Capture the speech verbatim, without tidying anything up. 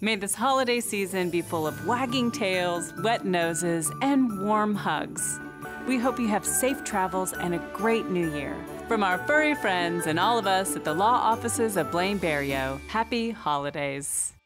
May this holiday season be full of wagging tails, wet noses, and warm hugs. We hope you have safe travels and a great new year. From our furry friends and all of us at the law offices of Blaine Barrilleaux, happy holidays.